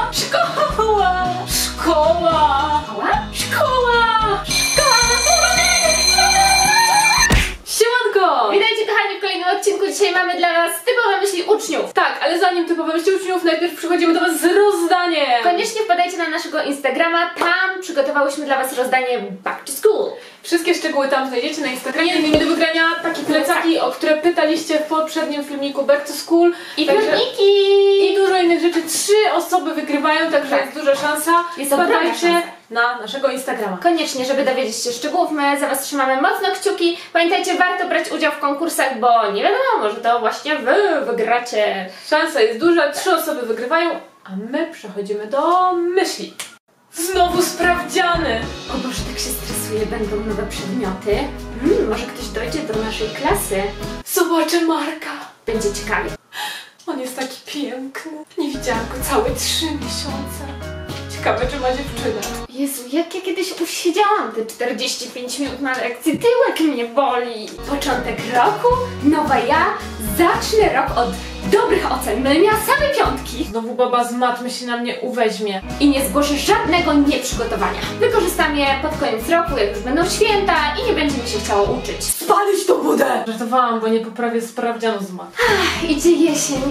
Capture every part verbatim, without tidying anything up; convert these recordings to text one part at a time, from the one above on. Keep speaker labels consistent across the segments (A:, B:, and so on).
A: Szkoła! Szkoła! Szkoła! Szkoła! Siemanko!
B: Witajcie kochani w kolejnym odcinku. Dzisiaj mamy dla was typowe myśli uczniów.
A: Tak, ale zanim typowe myśli uczniów, najpierw przychodzimy do was z rozdaniem.
B: Koniecznie wpadajcie na naszego Instagrama, tam przygotowałyśmy dla was rozdanie Back to School.
A: Wszystkie szczegóły tam znajdziecie na Instagramie. Innymi do wygrania takie plecaki, o które pytaliście w poprzednim filmiku Back to School.
B: I
A: Także...
B: piórniki!
A: I dużo innych rzeczy. Trzy osoby wygrywają, także
B: Tak.
A: jest duża szansa.
B: Jest ogromna
A: Wpadajcie
B: szansa.
A: na naszego Instagrama.
B: Koniecznie, żeby dowiedzieć się szczegółów, my za was trzymamy mocno kciuki. Pamiętajcie, warto brać udział w konkursach, bo nie wiadomo, może to właśnie wy wygracie.
A: Szansa jest duża, trzy osoby wygrywają, a my przechodzimy do myśli. Znowu sprawdziany!
B: O Boże, tak się stresuję, będą nowe przedmioty. Hmm, może ktoś dojdzie do naszej klasy.
A: Zobaczę Marka.
B: Będzie ciekawie.
A: On jest taki piękny. Nie widziałam go całe trzy miesiące. Ciekawe, czy ma dziewczynę.
B: Jezu, jak ja kiedyś usiedziałam te czterdzieści pięć minut na lekcji, tyłek mnie boli. Początek roku, nowa ja, zacznę rok od dobrych ocen, będę miała same piątki.
A: Znowu baba z mat myśli na mnie uweźmie.
B: I nie zgłoszę żadnego nieprzygotowania. Wykorzystam je pod koniec roku, jak już będą święta i nie będzie mi się chciało uczyć.
A: Spalić tą budę! Żartowałam, bo nie poprawię sprawdzianu z mat.
B: Ach, idzie jesień.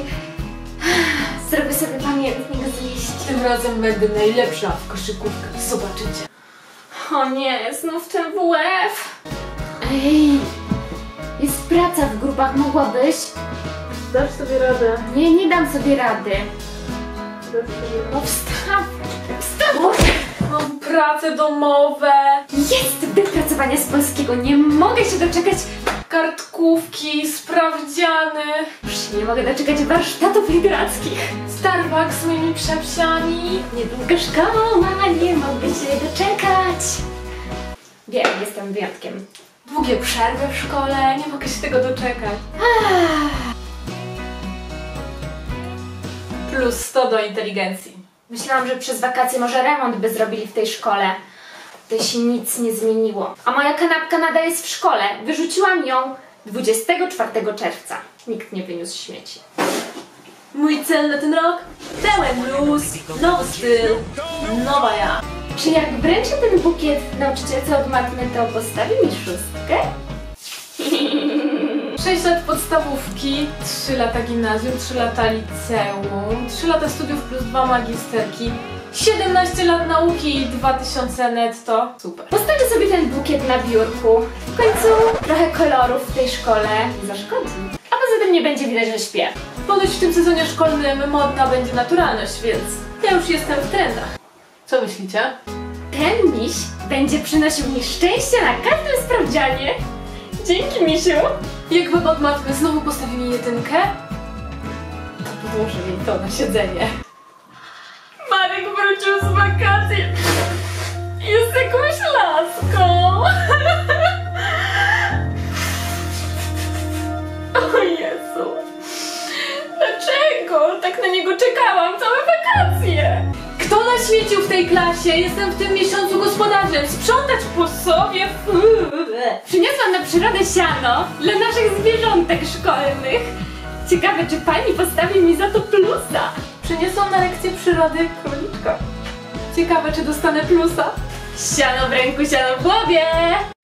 B: Ach, zrobię sobie pamiętnik z liści.
A: Tym razem będę najlepsza w koszykówkę. Zobaczycie.
B: O nie, znów ten W F. Ej, jest praca w grupach, mogłabyś?
A: Dasz sobie radę.
B: Nie, nie dam sobie rady.
A: Dasz sobie
B: No wstaw! Wstaw!
A: Mam prace domowe.
B: Jest wypracowania z polskiego, nie mogę się doczekać.
A: Kartkówki, sprawdziany.
B: Już się nie mogę doczekać warsztatów literackich.
A: Starbucks z moimi przepsiami.
B: Niedługo szkoła, nie mogę się doczekać. Wiem, jestem wyjątkiem.
A: Długie przerwy w szkole, nie mogę się tego doczekać. Plus sto do inteligencji.
B: Myślałam, że przez wakacje może remont by zrobili w tej szkole. Tutaj się nic nie zmieniło. A moja kanapka nadal jest w szkole. Wyrzuciłam ją dwudziestego czwartego czerwca. Nikt nie wyniósł śmieci.
A: Mój cel na ten rok? Pełen luz, nowy styl, nowa ja.
B: Czy jak wręczę ten bukiet nauczycielce od matmy, to postawi mi szóstkę?
A: sześć lat podstawówki, trzy lata gimnazjum, trzy lata liceum, trzy lata studiów plus dwa magisterki, siedemnaście lat nauki i dwa tysiące netto. Super.
B: Postawię sobie ten bukiet na biurku. W końcu trochę kolorów w tej szkole nie zaszkodzi. A poza tym nie będzie widać, że śpię.
A: Ponoć w tym sezonie szkolnym modna będzie naturalność, więc ja już jestem w trendach. Co myślicie?
B: Ten miś będzie przynosił mi szczęście na każdym sprawdzianie. Dzięki, misiu.
A: Jak baba od matmy znowu postawi mi jedynkę, to podłożę jej to na siedzenie. Marek wrócił z wakacji. Jest jakąś laską. O Jezu. Dlaczego? Tak na niego czekałam całe wakacje. Kto naświecił w tej klasie? Jestem w tym miesiącu gospodarzem. Sprzątać po sobie.
B: Przyniosłam na przyrodę siano dla naszych zwierzątek szkolnych. Ciekawe, czy pani postawi mi za to plusa.
A: Przyniosłam na lekcję przyrody króliczka. Ciekawe, czy dostanę plusa?
B: Siano w ręku, siano w głowie.